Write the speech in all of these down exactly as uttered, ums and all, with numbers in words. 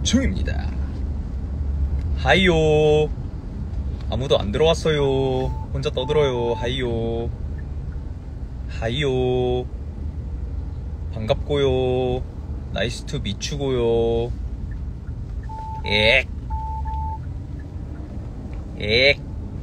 중입니다. 하이요. 아무도 안 들어왔어요. 혼자 떠들어요. 하이요. 하이요. 반갑고요. 나이스 투 미추고요. 엑. 엑.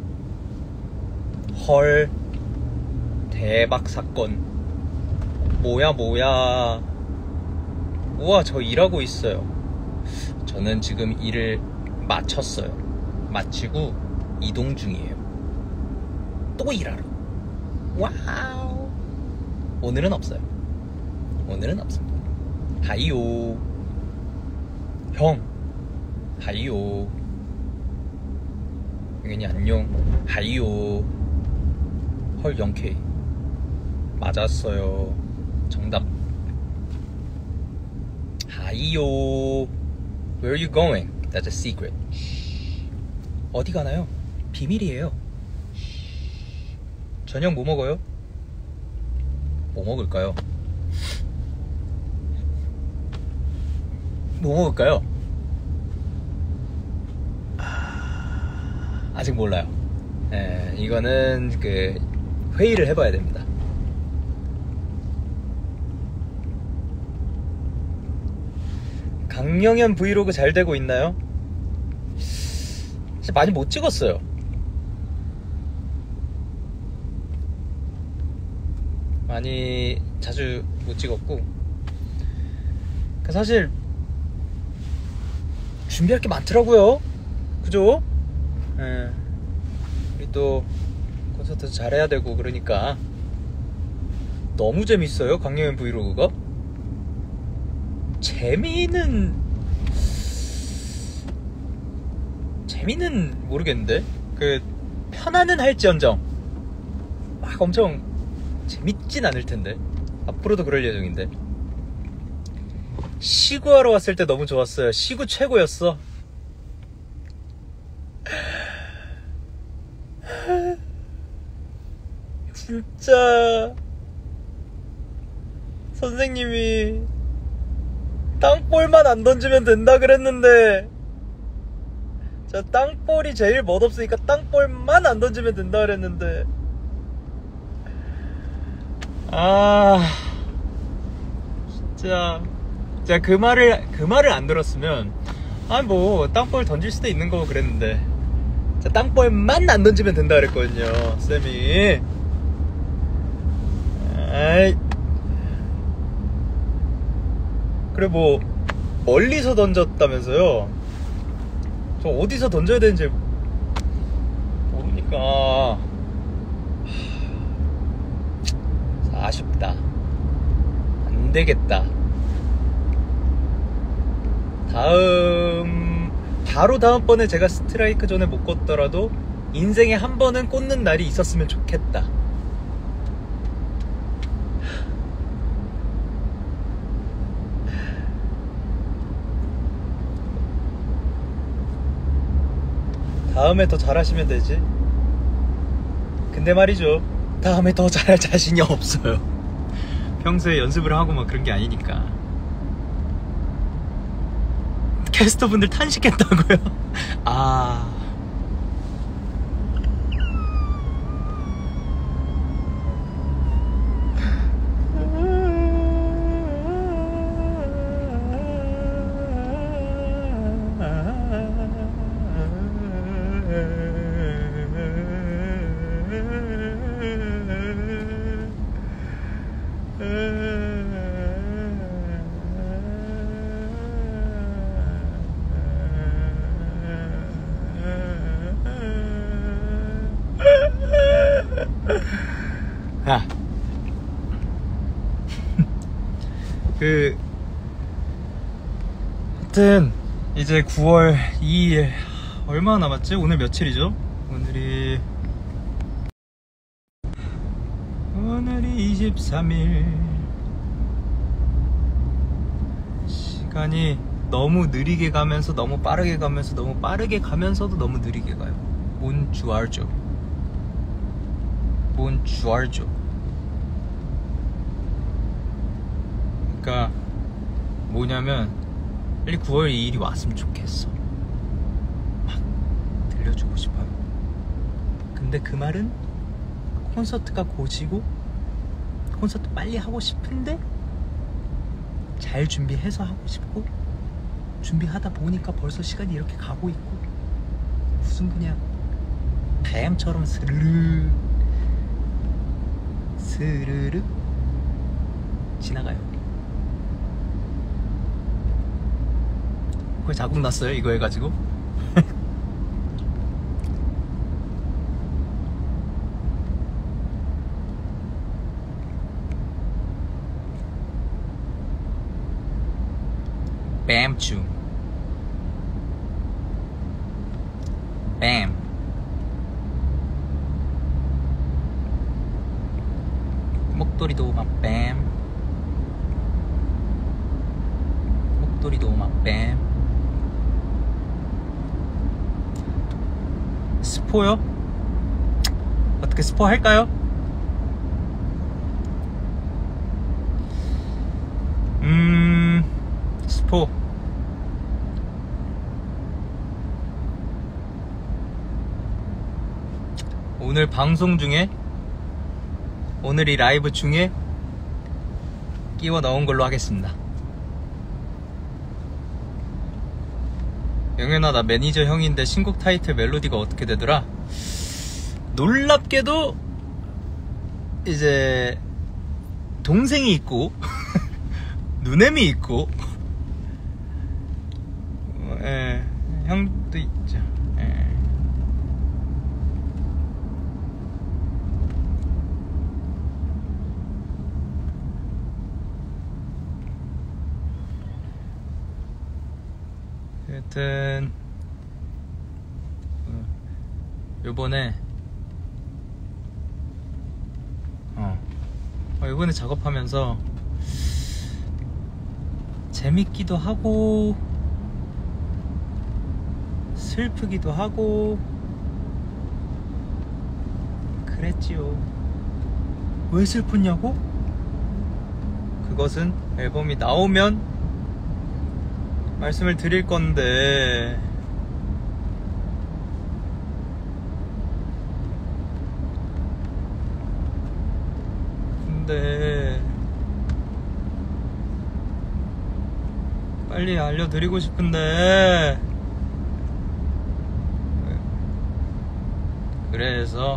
헐. 대박 사건. 뭐야 뭐야. 우와, 저 일하고 있어요. 저는 지금 일을 마쳤어요. 마치고 이동 중이에요. 또 일하러. 와우. 오늘은 없어요. 오늘은 없습니다. 하이요. 형. 하이요. 여기니 안녕. 하이요. 헐 영 케이. 맞았어요. 정답. 하이요. Where are you going? That's a secret. 어디 가나요? 비밀이에요. 저녁 뭐 먹어요? 뭐 먹을까요? 뭐 먹을까요? 아... 아직 몰라요. 에, 이거는 그 회의를 해봐야 됩니다. 강영현 브이로그 잘 되고 있나요? 사실 많이 못 찍었어요. 많이 자주 못 찍었고, 사실 준비할 게 많더라고요. 그죠? 예. 우리 또 콘서트 잘해야 되고 그러니까. 너무 재밌어요, 강영현 브이로그가. 재미는 재미는 모르겠는데, 그 편안은 할지언정 막 엄청 재밌진 않을 텐데. 앞으로도 그럴 예정인데. 시구하러 왔을 때 너무 좋았어요. 시구 최고였어. 진짜 선생님이 땅볼만 안 던지면 된다 그랬는데, 저 땅볼이 제일 멋없으니까 땅볼만 안 던지면 된다 그랬는데, 아 진짜 제가 그 말을 그 말을 안 들었으면, 아 뭐 땅볼 던질 수도 있는 거고 그랬는데, 자, 땅볼만 안 던지면 된다 그랬거든요, 쌤이. 아이, 그래 뭐 멀리서 던졌다면서요. 저 어디서 던져야 되는지 모르니까 아쉽다. 안 되겠다. 다음 바로 다음번에 제가 스트라이크 존에 못 꽂더라도 인생에 한 번은 꽂는 날이 있었으면 좋겠다. 다음에 더 잘하시면 되지. 근데 말이죠, 다음에 더 잘할 자신이 없어요. 평소에 연습을 하고 막 그런 게 아니니까. 캐스터분들 탄식했다고요? 아... 아, 그 하여튼 이제 구월 이일 얼마 남았지? 오늘 며칠이죠? 오늘이 오늘이 이십삼일. 시간이 너무 느리게 가면서 너무 빠르게 가면서 너무 빠르게 가면서도 너무 느리게 가요. 뭔 줄 알죠? 뭔 줄 알죠? 그러니까 뭐냐면 빨리 구월 이일이 왔으면 좋겠어. 막 들려주고 싶어요. 근데 그 말은 콘서트가 고지고 콘서트 빨리 하고 싶은데 잘 준비해서 하고 싶고 준비하다 보니까 벌써 시간이 이렇게 가고 있고 무슨 그냥 바람처럼 스르르 스르르 지나가요. 거의 자국 났어요 이거 해가지고. 뱀충 뱀 목도리도 막 뱀 목도리도 막 뱀 스포요? 어떻게 스포 할까요? 음... 스포 오늘 방송 중에 오늘 이 라이브 중에 끼워 넣은 걸로 하겠습니다. 영현아 나 매니저 형인데 신곡 타이틀 멜로디가 어떻게 되더라? 놀랍게도 이제 동생이 있고 누님이 있고 예, 형도 있죠. 예. 여튼 요번에 어, 어 요번에 작업하면서 재밌기도 하고 슬프기도 하고 그랬지요. 왜 슬프냐고? 그것은 앨범이 나오면 말씀을 드릴 건데 근데 빨리 알려드리고 싶은데 그래서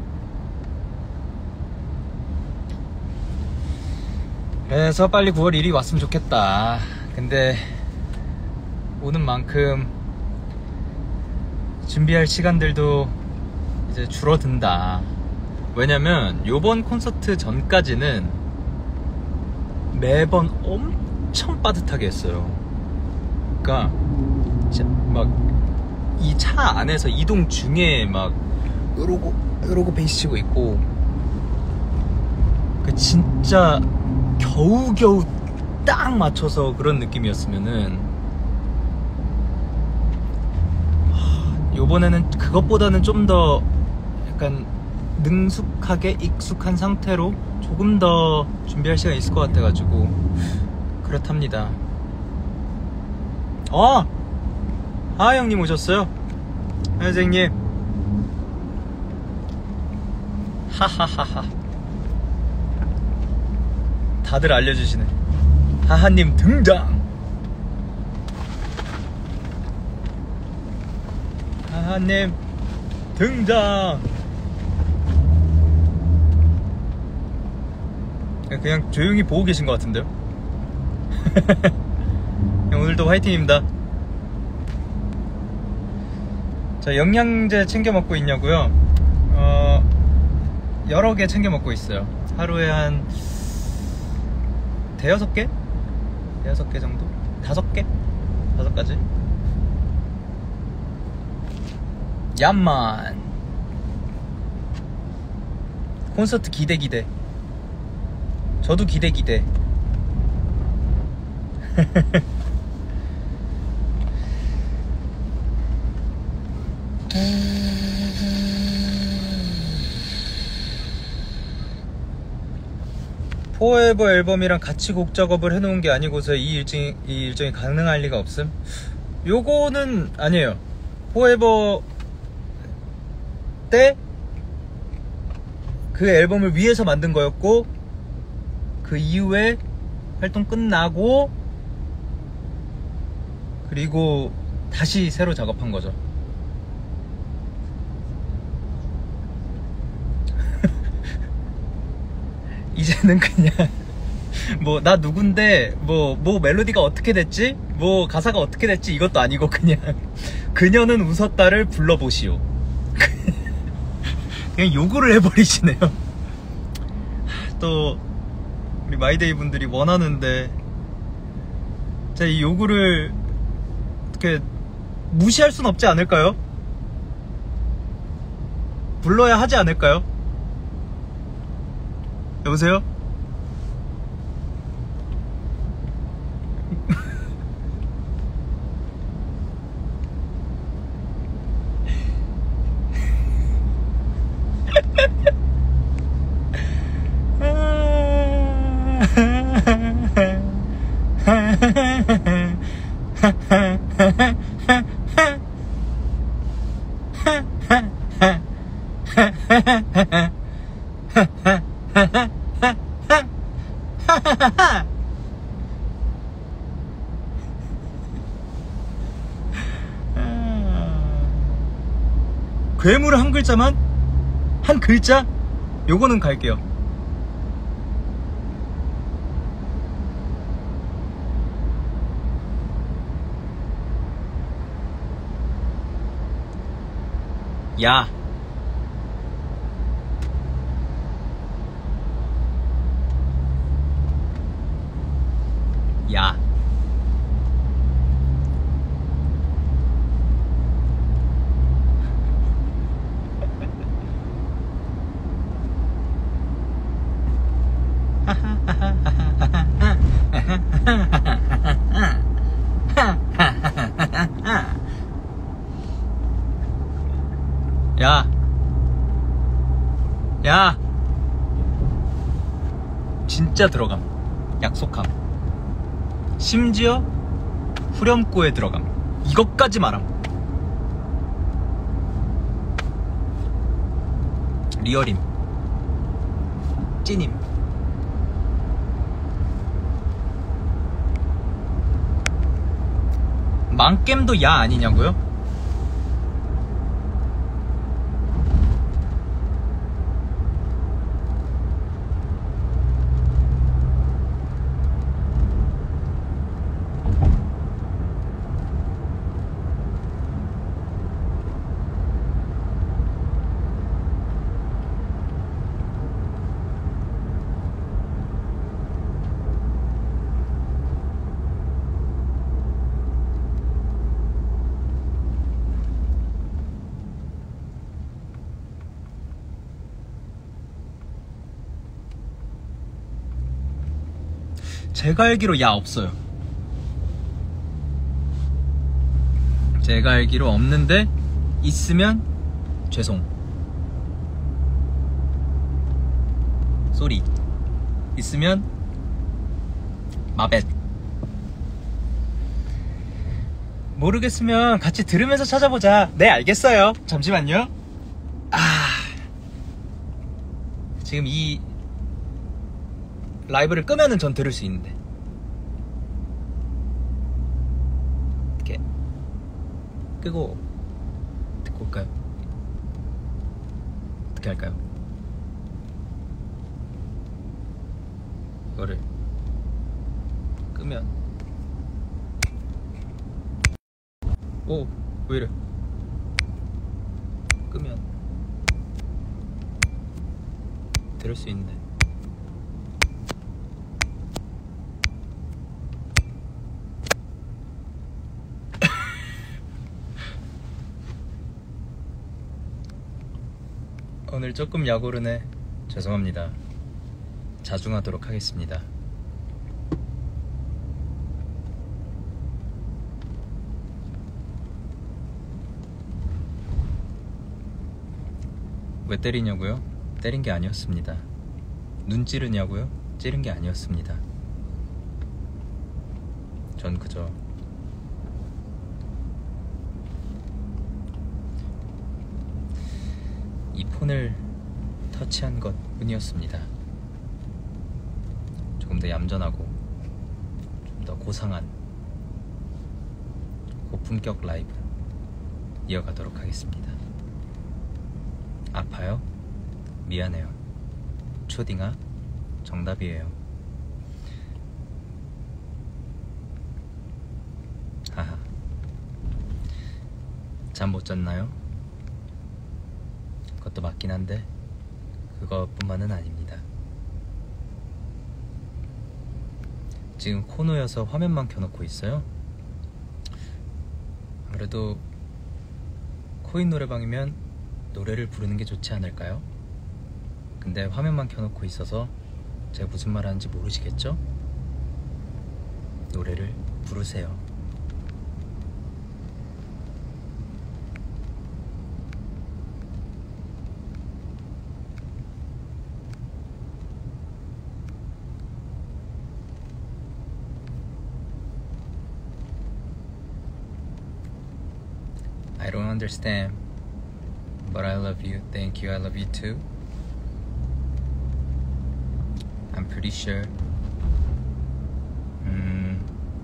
그래서 빨리 구월 일일이 왔으면 좋겠다. 근데 오는 만큼 준비할 시간들도 이제 줄어든다. 왜냐면 요번 콘서트 전까지는 매번 엄청 빠듯하게 했어요. 그러니까 막 이 차 안에서 이동 중에 막 이러고 이러고 베이스 치고 있고 그 진짜 겨우겨우 딱 맞춰서 그런 느낌이었으면은 요번에는 그것보다는 좀 더 약간 능숙하게 익숙한 상태로 조금 더 준비할 시간이 있을 것 같아가지고 그렇답니다. 어! 아 형님 오셨어요? 선생님 하하하하 다들 알려주시네. 하하님 등장. 하하님 등장. 그냥 조용히 보고 계신 것 같은데요. 오늘도 화이팅입니다. 자, 영양제 챙겨 먹고 있냐고요? 어, 여러 개 챙겨 먹고 있어요. 하루에 한 대여섯 개? 대여섯 개 정도? 다섯 개? 다섯 가지? 얌만 콘서트 기대 기대. 저도 기대 기대. 포에버 앨범이랑 같이 곡 작업을 해놓은 게 아니고서 이 일정이, 이 일정이 가능할 리가 없음? 요거는 아니에요. 포에버 때 그 앨범을 위해서 만든 거였고, 그 이후에 활동 끝나고 그리고 다시 새로 작업한 거죠. 이제는 그냥 뭐 나 누군데 뭐 뭐 멜로디가 어떻게 됐지? 뭐 가사가 어떻게 됐지? 이것도 아니고 그냥 그녀는 웃었다를 불러보시오. 그냥 요구를 해버리시네요. 또 우리 마이데이 분들이 원하는데 제가 이 요구를 어떻게 무시할 순 없지 않을까요? 불러야 하지 않을까요? 여보세요? 괴물 한 글자만? 한 글자? 요거는 갈게요. 야. 야. 야. 야. 진짜 들어감. 약속함. 심지어 후렴구에 들어감. 이것까지 말함. 리얼임. 찐임. 망겜도 야 아니냐고요? 제가 알기로 야 없어요. 제가 알기로 없는데 있으면 죄송. 쏘리. 있으면 마벳. 모르겠으면 같이 들으면서 찾아보자. 네, 알겠어요. 잠시만요. 아, 지금 이 라이브를 끄면은 전 들을 수 있는데. 이렇게 끄고 듣고 올까요? 어떻게 할까요? 이거를 끄면 오, 왜 이래? 끄면 들을 수 있는데. 오늘 조금 약오르네. 죄송합니다. 자중하도록 하겠습니다. 왜 때리냐고요? 때린 게 아니었습니다. 눈 찌르냐고요? 찌른 게 아니었습니다. 전 그저 이 폰을 터치한 것 뿐이었습니다. 조금 더 얌전하고 좀 더 고상한 고품격 라이브 이어가도록 하겠습니다. 아파요? 미안해요. 초딩아, 정답이에요. 하하. 잠 못 잤나요? 그것도 맞긴 한데 그것뿐만은 아닙니다. 지금 코너여서 화면만 켜놓고 있어요. 아무래도 코인 노래방이면 노래를 부르는 게 좋지 않을까요? 근데 화면만 켜놓고 있어서 제가 무슨 말 하는지 모르시겠죠? 노래를 부르세요. I don't understand, but I love you. Thank you. I love you too. I'm pretty sure mm,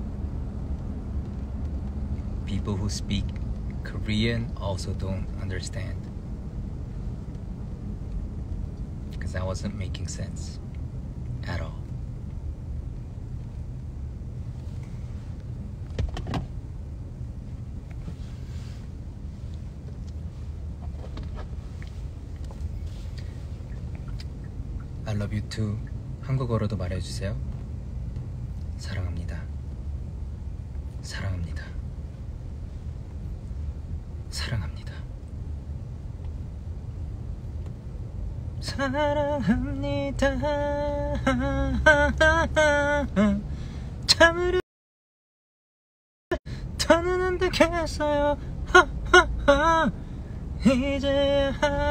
people who speak Korean also don't understand, because that wasn't making sense at all. I love you too. 한국어로도 말해주세요. 사랑합니다. 사랑합니다. 사랑합니다. 사랑합니다. 잠을 더는 안 되겠어요. 이제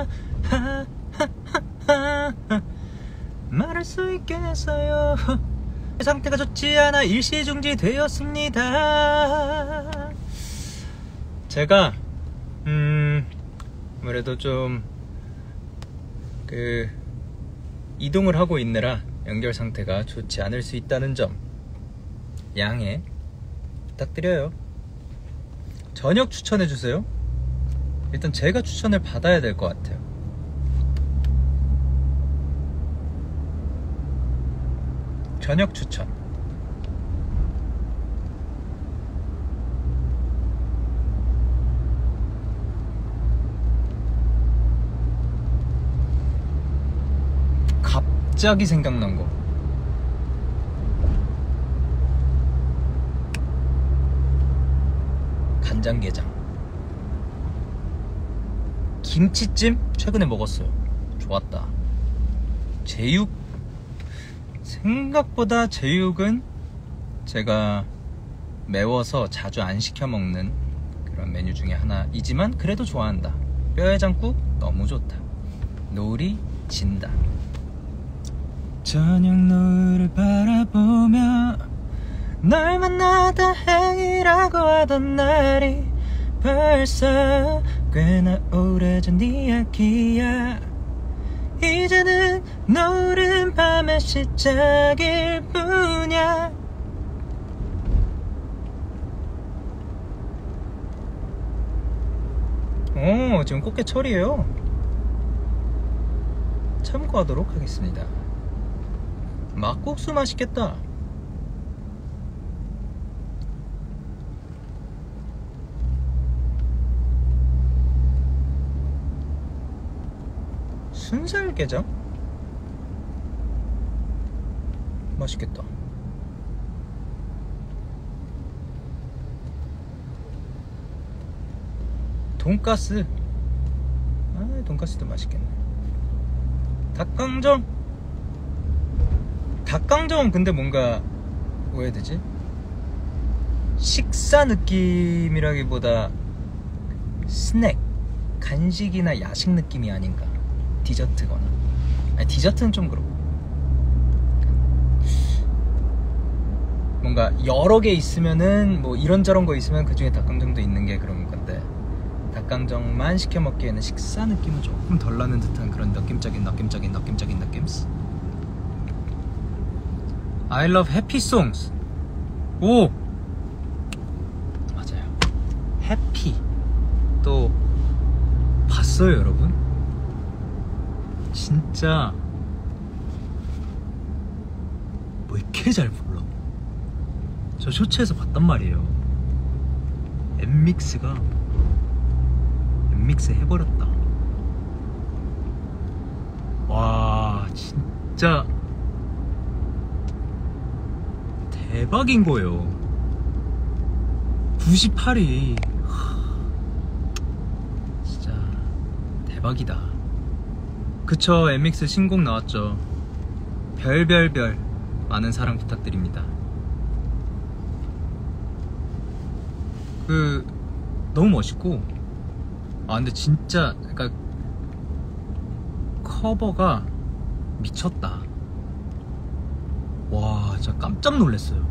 말할 수 있겠어요. 상태가 좋지 않아 일시중지 되었습니다. 제가 음 아무래도 좀 그 이동을 하고 있느라 연결 상태가 좋지 않을 수 있다는 점 양해 부탁드려요. 저녁 추천해주세요. 일단 제가 추천을 받아야 될 것 같아요. 저녁 추천. 갑자기 생각난 거. 간장게장. 김치찜 최근에 먹었어요. 좋았다. 제육. 생각보다 제육은 제가 매워서 자주 안 시켜 먹는 그런 메뉴 중에 하나이지만 그래도 좋아한다. 뼈해장국 너무 좋다. 노을이 진다. 저녁 노을을 바라보며 널 만나 다행이라고 하던 날이 벌써 꽤나 오래전 이야기야. 이제는 노을은 밤의 시작일 뿐이야. 오, 지금 꽃게철이에요. 참고하도록 하겠습니다. 막국수 맛있겠다. 순살게장? 맛있겠다. 돈가스. 아, 돈가스도 맛있겠네. 닭강정. 닭강정은 근데 뭔가 뭐 해야 되지? 식사 느낌이라기보다 스낵, 간식이나 야식 느낌이 아닌가. 디저트거나. 아니, 디저트는 좀 그렇고 뭔가 여러 개 있으면은 뭐 이런저런 거 있으면 그 중에 닭강정도 있는 게 그런 건데, 닭강정만 시켜 먹기에는 식사 느낌은 조금 덜 나는 듯한 그런 느낌적인 느낌적인 느낌적인 느낌. I love happy songs. 오! 맞아요. 해피. 또 봤어요, 여러분? 진짜 뭐 이렇게 잘 불러. 저 쇼츠에서 봤단 말이에요. 엠믹스가 엠믹스 해버렸다. 와, 진짜 대박인 거예요. 구십팔 위. 진짜 대박이다. 그쵸, 엠믹스 신곡 나왔죠. 별별별 많은 사랑 부탁드립니다. 그 너무 멋있고, 아 근데 진짜 그러니까 커버가 미쳤다. 와, 진짜 깜짝 놀랐어요.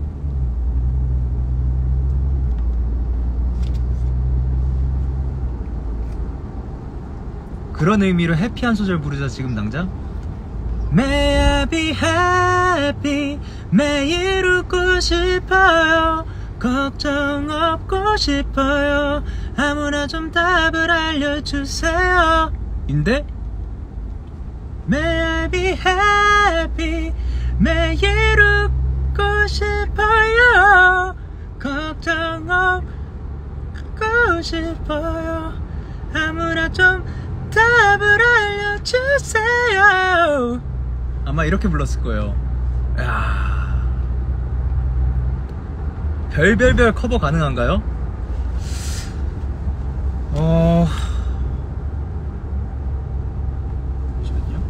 그런 의미로 해피 한 소절 부르자 지금 당장. May I be happy, 매일 웃고 싶어요, 걱정 없고 싶어요, 아무나 좀 답을 알려주세요 인데, May I be happy, 매일 웃고 싶어요, 걱정 없고 싶어요, 아무나 좀 답을 알려주세요. 아마 이렇게 불렀을 거예요. 야, 별별별 커버 가능한가요? 어... 잠시만요.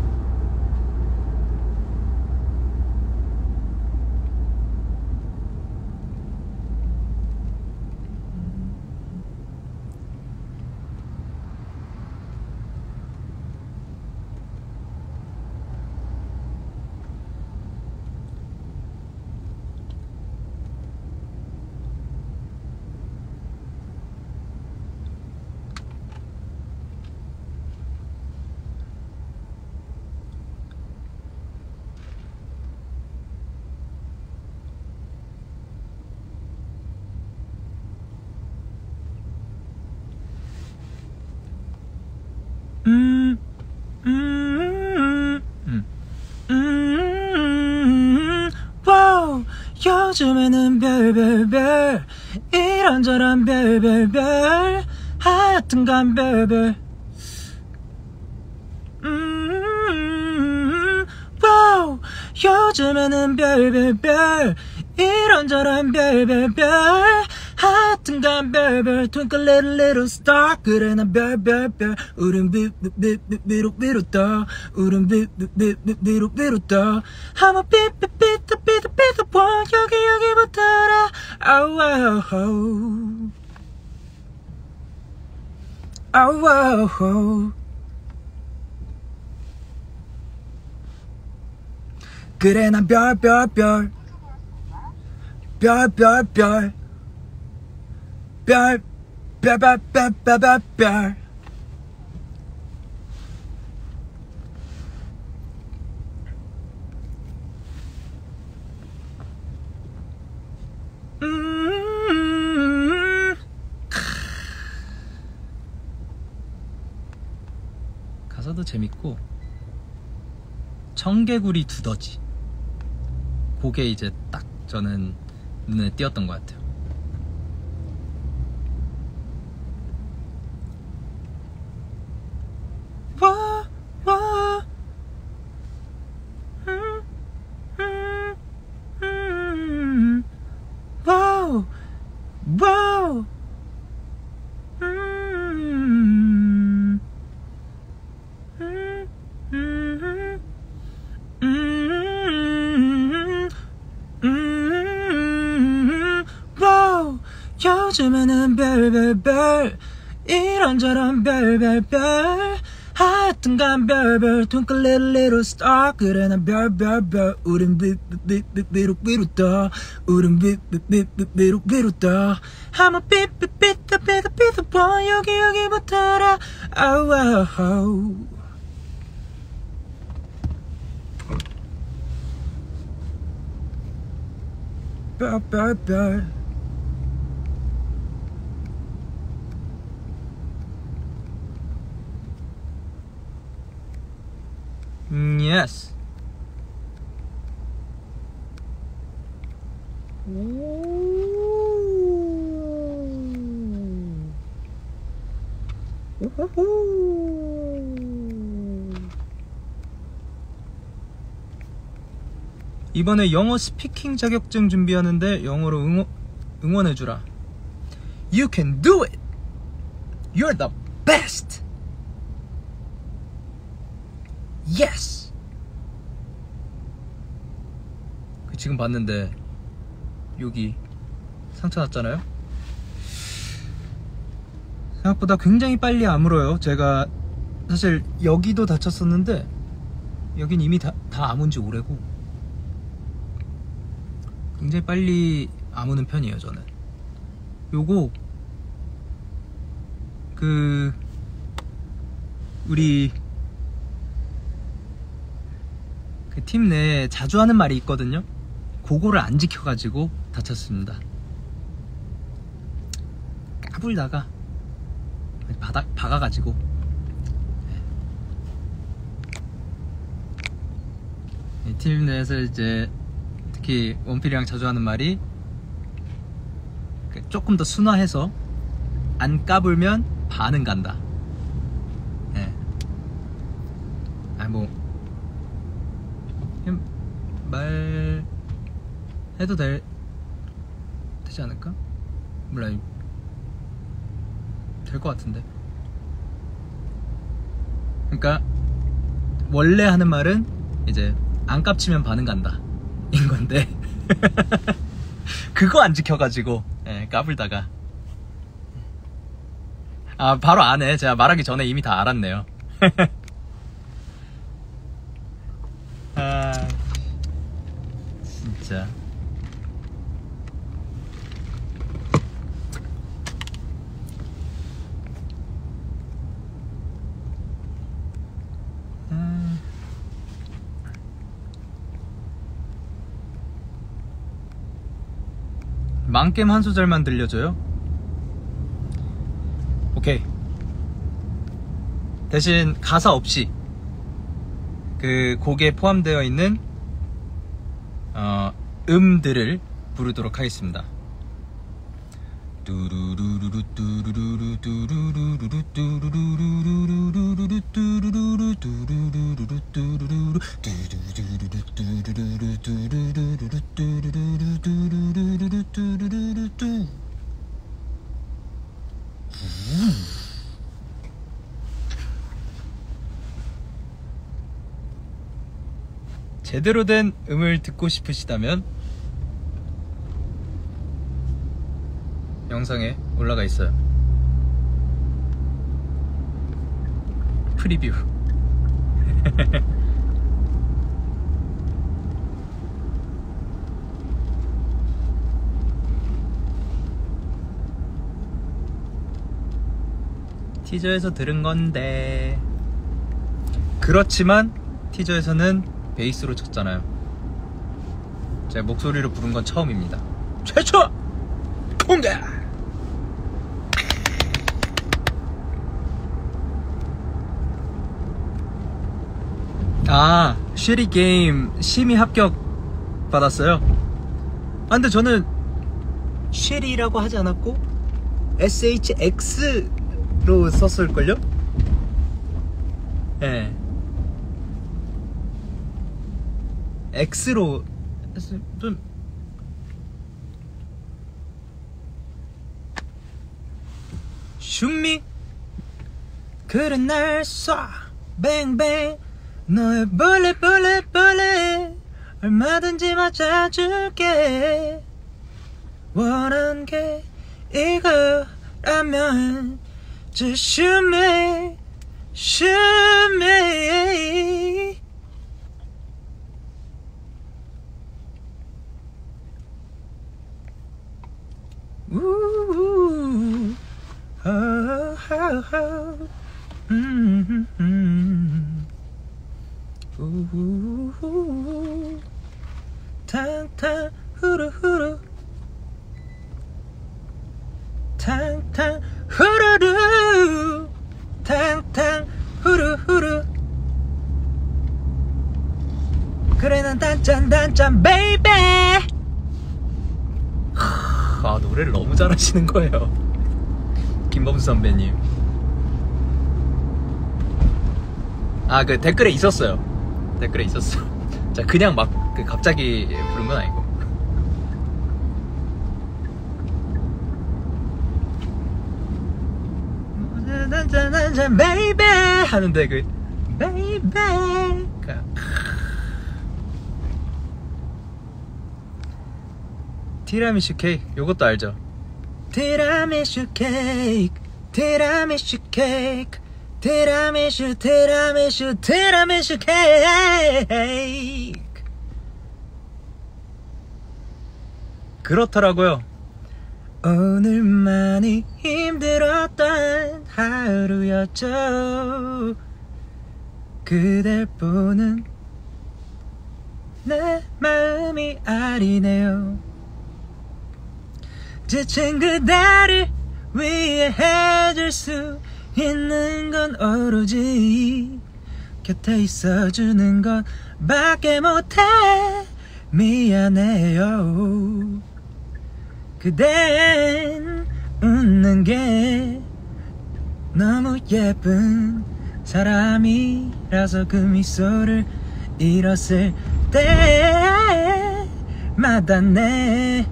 음, 음, 음, 음, 와우, 요즘에는 별별별, 이런저런 별별별, 하여튼간 별별. 음, 와우, 요즘에는 별별별, 이런저런 별별별, 하여튼간 별별. Twinkle little little star, 그래 난 별별별. 우린 비비비비비로 떠, 우린 비비비비비로 떠. 한번 삐삐삐삐삐삐삐 와, 여기 여기부터라. 아우 아우 아우 아우. 그래 난 별별별, 별별별, 별, 별, 별, 별, 별, 별, 별. 음, 가사도 재밌고, 청개구리 두더지, 그게 이제 딱 저는 눈에 띄었던 것 같아요. 와, 와, 음, 음, 음, 와우, 와우, 음, 음, 음, 음, 음, 와우, 요즘에는 별별별, 이런저런 별별별, 하여튼간 별별 twinkle little little star 그래 난 별별별 우린 비비비비비룩비룩 떠 우린 비비비비비룩비룩 떠 한번 삐삐삐삐삐삐삐 보여 여기 여기부터라 아우 아우 별별별 Mm, yes. 이번에 영어 스피킹 자격증 준비하는데 영어로 응원, 응원해주라. You can do it. You're the best. Yes! 지금 봤는데 여기 상처 났잖아요? 생각보다 굉장히 빨리 아물어요. 제가 사실 여기도 다쳤었는데 여긴 이미 다, 다 아문 지 오래고 굉장히 빨리 아무는 편이에요. 저는 요거 그 우리 그 팀 내에 자주 하는 말이 있거든요. 그거를 안 지켜가지고 다쳤습니다. 까불다가 바닥 박아가지고 팀 내에서 이제 특히 원필이랑 자주 하는 말이 조금 더 순화해서 안 까불면 반은 간다. 예. 아니 뭐 말 해도 될 되지 않을까? 몰라 될 것 같은데. 그러니까 원래 하는 말은 이제 안 깝치면 반은 간다 인 건데 그거 안 지켜가지고 예, 까불다가 아 바로 아네. 제가 말하기 전에 이미 다 알았네요. 아 진짜 아... 망겜 한 소절만 들려줘요? 오케이. 대신 가사 없이 그 곡에 포함되어 있는 어, 음들을 부르도록 하겠습니다. 제대로 된 음을 듣고 싶으시다면 영상에 올라가 있어요. 프리뷰. 티저에서 들은 건데 그렇지만 티저에서는 베이스로 쳤잖아요. 제가 목소리로 부른 건 처음입니다. 최초! 공개! 아, 쉐리 게임 심의 합격 받았어요. 아, 근데 저는 쉐리라고 하지 않았고 에스에이치엑스로 썼을걸요? 예. 네. X로 좀 슈미 그래 날 쏴 뱅뱅 너의 벌레 벌레 벌레 얼마든지 맞아줄게 원한 게 이거라면 just shoot me shoot me. Ooh, oh, oh, oh. Mm-hmm. Ooh, 탕탕 후루후루 탕탕 후루루 탕탕 후루후루 그래 난 단짠 단짠 베이베. 아 노래를 너무 잘하시는 거예요 김범수 선배님. 아 그 댓글에 있었어요. 댓글에 있었어. 자 그냥 막 그 갑자기 부른 건 아니고. 베이베 하는데 그 베이베 티라미슈 케이크 요것도 알죠? 티라미슈 케이크 티라미슈 케이크 티라미슈 티라미슈 티라미슈 케이크. 그렇더라고요. 오늘 많이 힘들었던 하루였죠. 그댈 보는 내 마음이 아리네요. 지친 그대를 위해 해줄 수 있는 건 오로지 곁에 있어주는 것 밖에 못해. 미안해요. 그댄 웃는 게 너무 예쁜 사람이라서 그 미소를 잃었을 때마다 내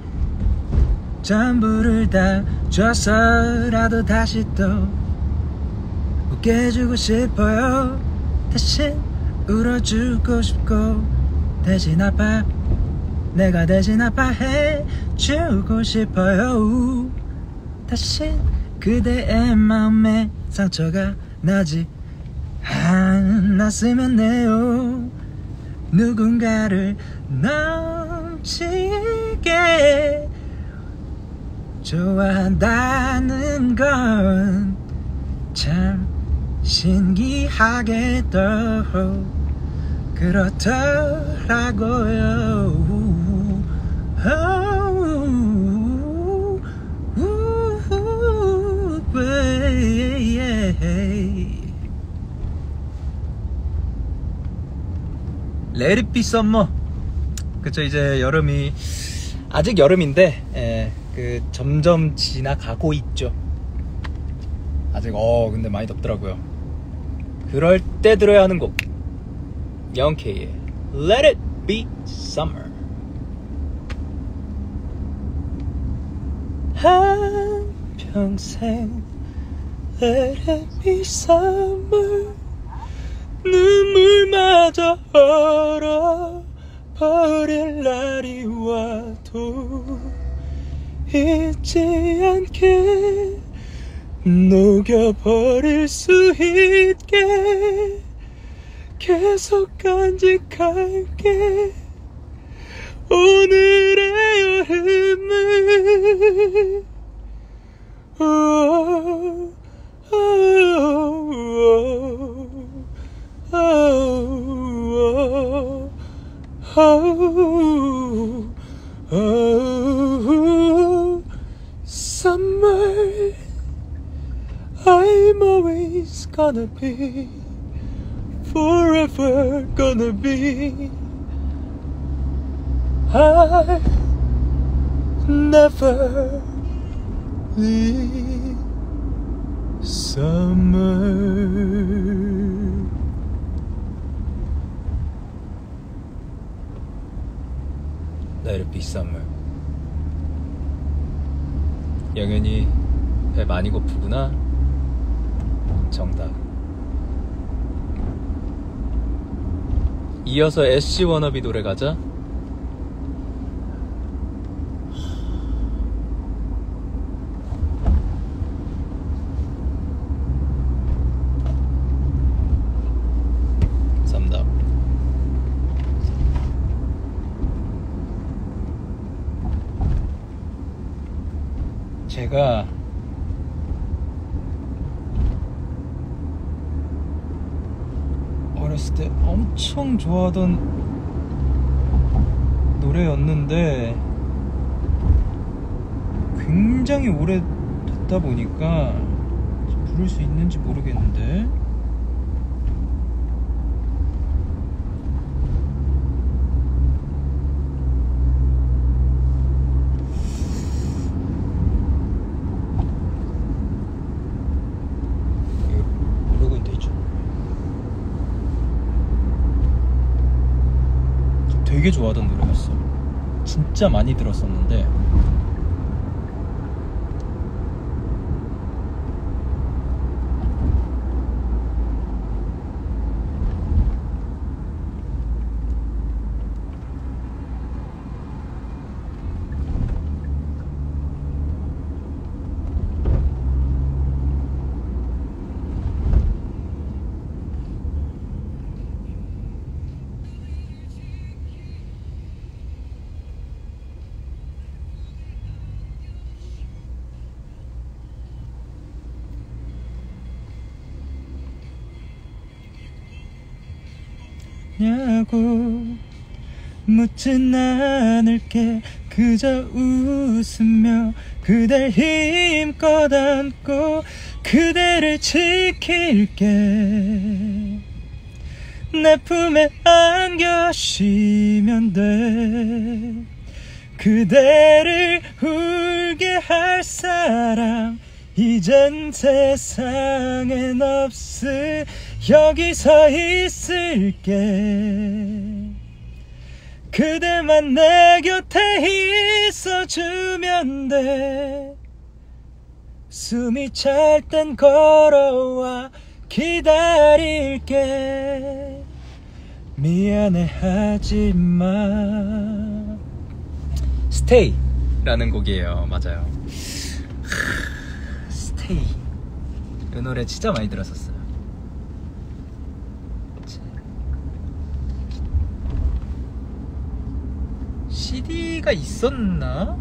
전부를 다 줘서라도 다시 또 웃게 해주고 싶어요. 대신 울어주고 싶고 대신 아파 내가 대신 아파해주고 싶어요. 다신 그대의 마음에 상처가 나지 않았으면 해요. 누군가를 넘치게 좋아한다는 건 참 신기하게도 그렇더라고요. Let it be summer. 그쵸, 이제 여름이 아직 여름인데 에, 그 점점 지나가고 있죠. 아직 어 근데 많이 덥더라고요. 그럴 때 들어야 하는 곡 영케이의 Let it be summer. 한평생 Let it be summer. 눈물마저 얼어버릴 날이 와도 잊지 않게 녹여버릴 수 있게 계속 간직할게 오늘의 여름을. oh, oh, oh, oh, oh, oh, summer I'm always gonna be forever gonna be. I never leave summer. Let it be summer. 영현이 배 많이 고프구나. 정답. 이어서 애쉬 워너비 노래 가자. 보니까 어렸을 때 엄청 좋아하던 노래였는데 굉장히 오래 듣다 보니까 부를 수 있는지 모르겠는데. 로그인 돼 있죠. 되게 좋아하던 노래였어. 진짜 많이 들었었는데 냐고 묻진 않을게. 그저 웃으며 그댈 힘껏 안고 그대를 지킬게. 내 품에 안겨 쉬면 돼. 그대를 울게 할 사람 이젠 세상엔 없을. 여기서 있을게. 그대만 내 곁에 있어주면 돼. 숨이 찰 땐 걸어와 기다릴게. 미안해 하지마. 스테이 라는 곡이에요. 맞아요. 스테이, 이 노래 진짜 많이 들었었어요. 씨디가 있었나?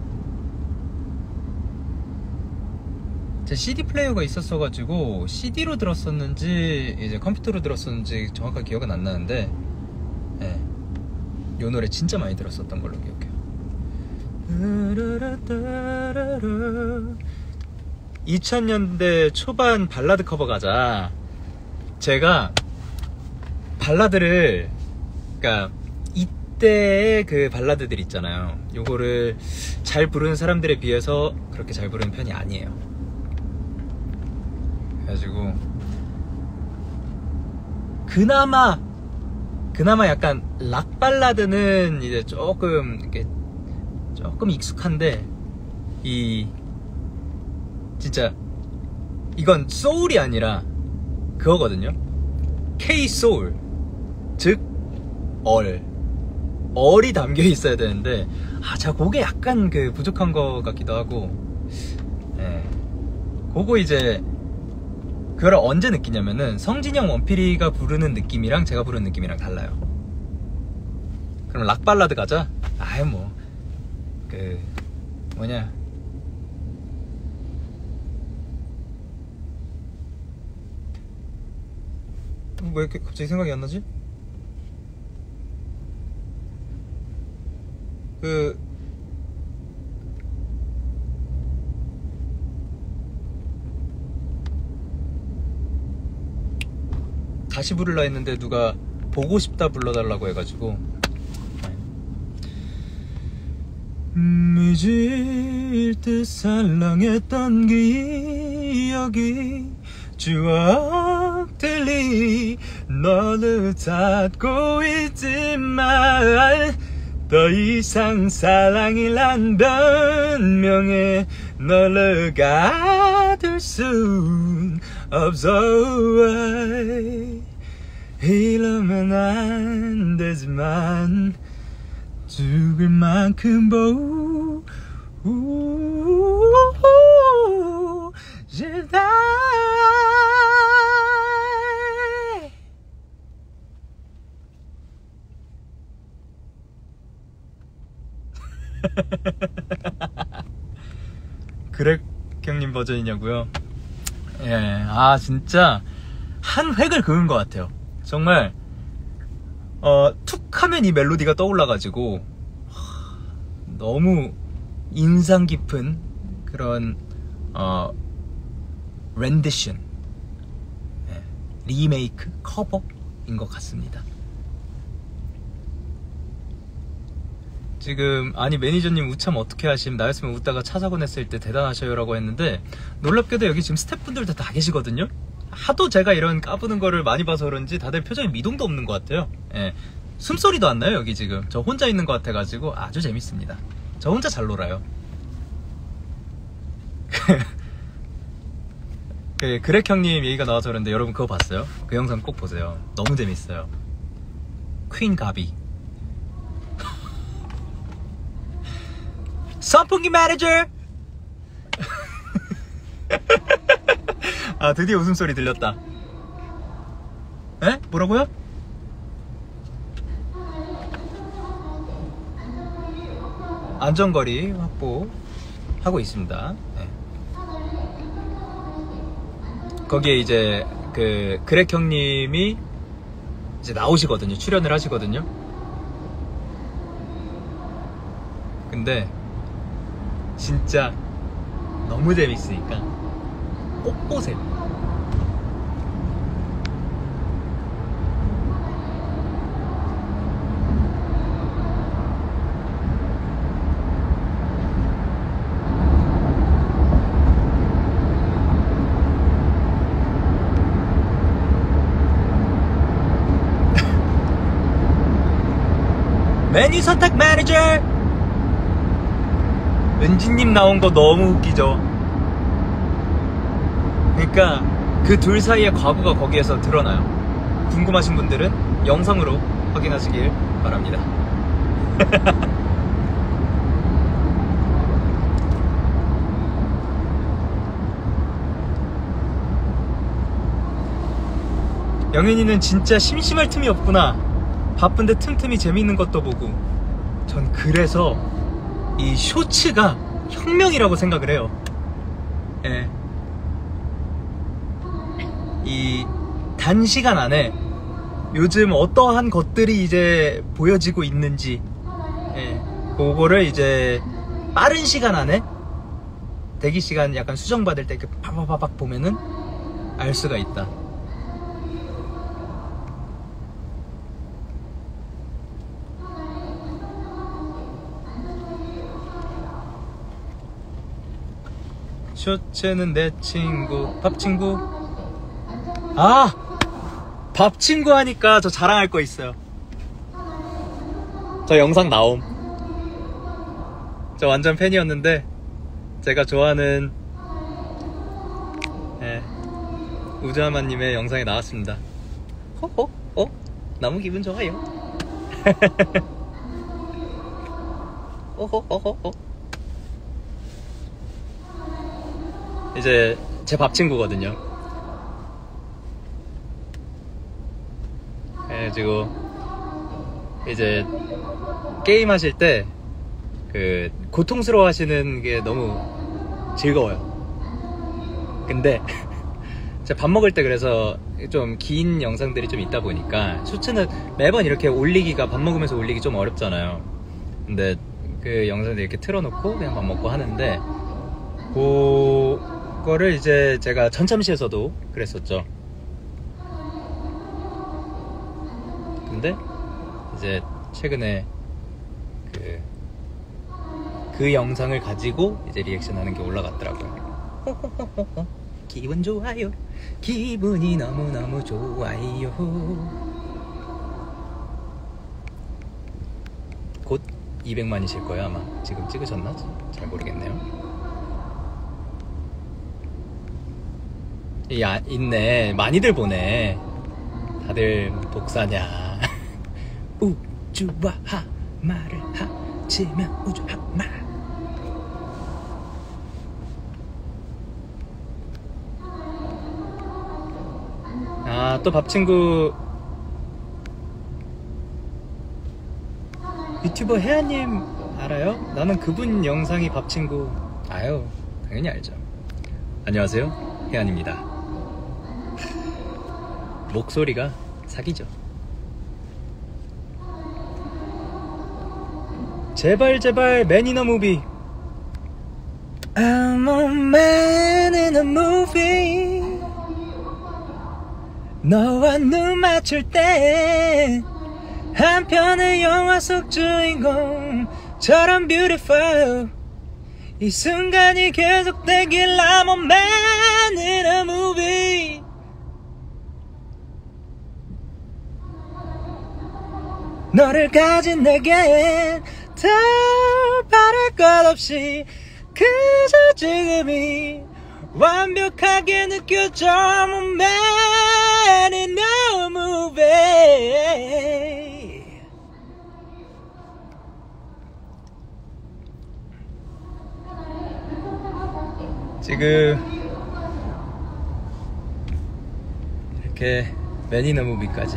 제 씨디 플레이어가 있었어가지고 씨디로 들었었는지 이제 컴퓨터로 들었었는지 정확하게 기억은 안 나는데, 예, 이 노래 진짜 많이 들었었던 걸로 기억해요. 이천 년대 초반 발라드 커버 가자. 제가 발라드를, 그러니까 이때의 그 발라드들 있잖아요, 요거를 잘 부르는 사람들에 비해서 그렇게 잘 부르는 편이 아니에요. 그래가지고 그나마 그나마 약간 락 발라드는 이제 조금 이렇게 조금 익숙한데, 이 진짜 이건 소울이 아니라 그거거든요. K-소울, 즉 얼 얼이 담겨 있어야 되는데, 아, 제가 그게 약간 그 부족한 것 같기도 하고, 예, 그거 이제 그걸 언제 느끼냐면은 성진영 원필이가 부르는 느낌이랑 제가 부르는 느낌이랑 달라요. 그럼 락 발라드 가자. 아유 뭐 그 뭐냐, 왜 이렇게 갑자기 생각이 안 나지? 그 다시 부르려 했는데 누가 보고 싶다 불러달라고 해가지고. 잊을 듯 살랑했던 기억이 추억들이 너를 닫고 있지만, 더 이상 사랑이란 변명에 너를 가둘 순 없어. 이러면 안 되지만 죽을 만큼 보지다. 그랬 매니저님 버전이냐고요? 예, 아 진짜 한 획을 그은 것 같아요. 정말 어, 툭 하면 이 멜로디가 떠올라가지고 너무 인상 깊은 그런 어, 렌디션, 예, 리메이크, 커버인 것 같습니다. 지금 아니 매니저님 우참 어떻게 하심, 나였으면 웃다가 차사고 냈을 때 대단하셔요 라고 했는데, 놀랍게도 여기 지금 스태프분들도 다 계시거든요. 하도 제가 이런 까부는 거를 많이 봐서 그런지 다들 표정에 미동도 없는 것 같아요. 예, 숨소리도 안 나요. 여기 지금 저 혼자 있는 것 같아가지고 아주 재밌습니다. 저 혼자 잘 놀아요. 그 그렉 형님 얘기가 나와서 그런데 여러분 그거 봤어요? 그 영상 꼭 보세요. 너무 재밌어요. 퀸 가비 선풍기 매니저. 아 드디어 웃음소리 들렸다. 에? 뭐라고요? 안전거리 확보하고 있습니다. 네. 거기에 이제 그 그렉 형님이 이제 나오시거든요. 출연을 하시거든요. 근데 진짜 너무 재밌으니까 꼭 보세요. 메뉴 선택 매니저. 은지님 나온 거 너무 웃기죠. 그러니까 그 둘 사이의 과거가 거기에서 드러나요. 궁금하신 분들은 영상으로 확인하시길 바랍니다. 영현이는 진짜 심심할 틈이 없구나. 바쁜데 틈틈이 재밌는 것도 보고. 전 그래서 이 쇼츠가 혁명이라고 생각을 해요. 예. 이 단시간 안에 요즘 어떠한 것들이 이제 보여지고 있는지, 예, 그거를 이제 빠른 시간 안에 대기시간 약간 수정받을 때 이렇게 파파파박 보면은 알 수가 있다. 쇼츠는 내 친구, 밥친구. 아! 밥친구 하니까 저 자랑할 거 있어요. 저 영상 나옴. 저 완전 팬이었는데 제가 좋아하는, 예, 우주하마님의 영상이 나왔습니다. 호호? 어? 너무 기분 좋아요. 호호호호호. 이제 제 밥친구거든요. 그래가지고 이제 게임 하실 때 그 고통스러워 하시는 게 너무 즐거워요. 근데 제가 밥 먹을 때 그래서 좀 긴 영상들이 좀 있다 보니까 쇼츠는 매번 이렇게 올리기가, 밥 먹으면서 올리기 좀 어렵잖아요. 근데 그 영상들 이렇게 틀어놓고 그냥 밥 먹고 하는데, 그거를 이제 제가 전참시에서도 그랬었죠. 근데 이제 최근에 그, 그 영상을 가지고 이제 리액션 하는 게 올라갔더라고요. 기분 좋아요. 기분이 너무너무 좋아요. 곧 이백만이실 거예요 아마. 지금 찍으셨나? 잘 모르겠네요. 야, 있네. 많이들 보네. 다들 독사냐. 우주와 하마를 합치면 우주하마. 아, 또 밥친구 유튜버 혜아님 알아요? 나는 그분 영상이 밥친구. 아유, 당연히 알죠. 안녕하세요, 혜안입니다. 목소리가 사기죠. 제발 제발 Man in a Movie. I'm a man in a movie. 너와 눈 맞출 때 한 편의 영화 속 주인공처럼 beautiful. 이 순간이 계속되길 I'm a man in a movie. 너를 가진 내겐 더 바랄 것 없이 그저 지금이 완벽하게 느껴져. I'm a man in a movie. 지금 이렇게 Man in a Movie까지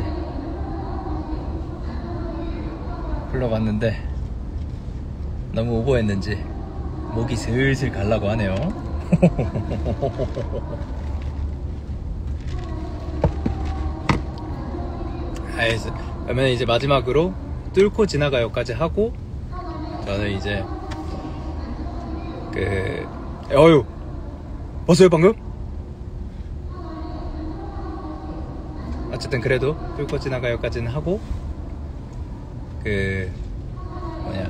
불러봤는데 너무 오버했는지 목이 슬슬 갈라고 하네요. 알겠어. 그러면 이제 마지막으로 뚫고 지나가요까지 하고 저는 이제 그 어휴 봤어요 방금? 어쨌든 그래도 뚫고 지나가요까지는 하고 그 뭐냐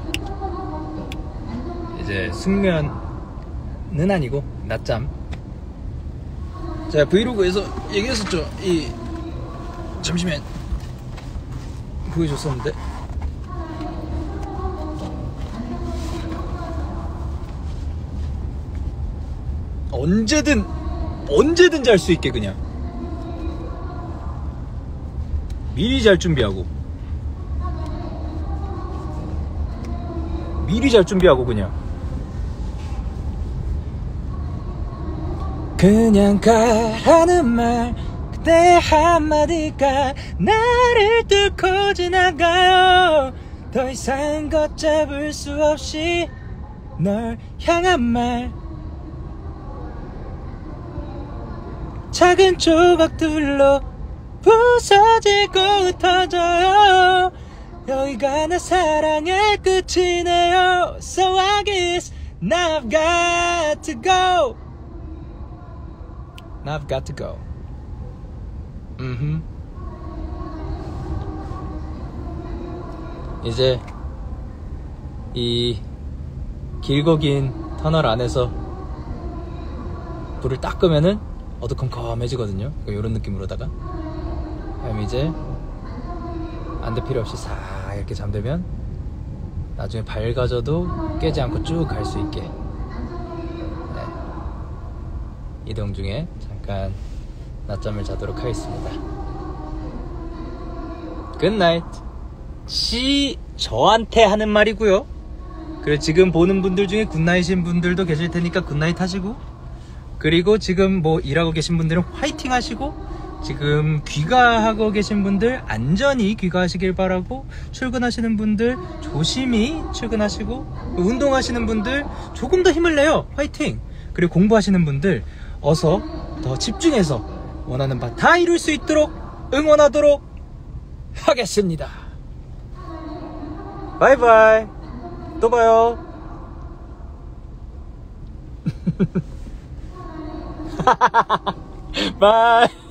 이제 숙면은 아니고 낮잠. 제가 브이로그에서 얘기했었죠. 이 잠시만 보여줬었는데 언제든 언제든 잘 수 있게 그냥 미리 잘 준비하고 미리 잘 준비하고 그냥 그냥 가라는 말 그때 한마디가 나를 뚫고 지나가요. 더 이상 걷잡을 수 없이 널 향한 말 작은 조각들로 부서지고 흩어져요. 여기가 내 사랑의 끝이네요. So I guess now I've got to go. Now I've got to go. 음흠. 이제 이 길고 긴 터널 안에서 불을 딱 끄면은 어두컴컴해지거든요. 이런 느낌으로다가 그럼 이제 안대 필요 없이 싹 이렇게 잠들면 나중에 밝아져도 깨지 않고 쭉 갈 수 있게. 네. 이동 중에 잠깐 낮잠을 자도록 하겠습니다. 굿나잇. 시 저한테 하는 말이고요. 그리고 지금 보는 분들 중에 굿나잇인 분들도 계실 테니까 굿나잇 하시고, 그리고 지금 뭐 일하고 계신 분들은 화이팅 하시고, 지금 귀가하고 계신 분들 안전히 귀가하시길 바라고, 출근하시는 분들 조심히 출근하시고, 운동하시는 분들 조금 더 힘을 내요. 화이팅. 그리고 공부하시는 분들 어서 더 집중해서 원하는 바 다 이룰 수 있도록 응원하도록 하겠습니다. 바이바이. 또 봐요. 바이.